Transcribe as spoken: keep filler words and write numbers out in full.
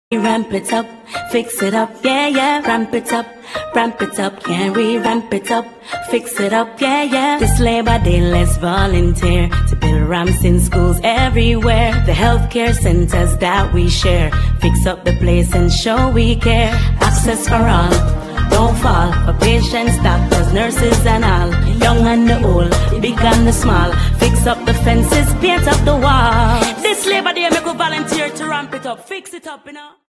Ramp it up, fix it up, yeah, yeah. Ramp it up, ramp it up, can we ramp it up, fix it up, yeah, yeah. This Labor Day, let's volunteer to build ramps in schools everywhere. The healthcare centers that we share, fix up the place and show we care. Access for all, don't fall, for patients, doctors, nurses and all. Young and the old, the big and the small. Fix up the fences, paint up the wall. This Labor Day, make a volunteer to ramp it up, fix it up, you know.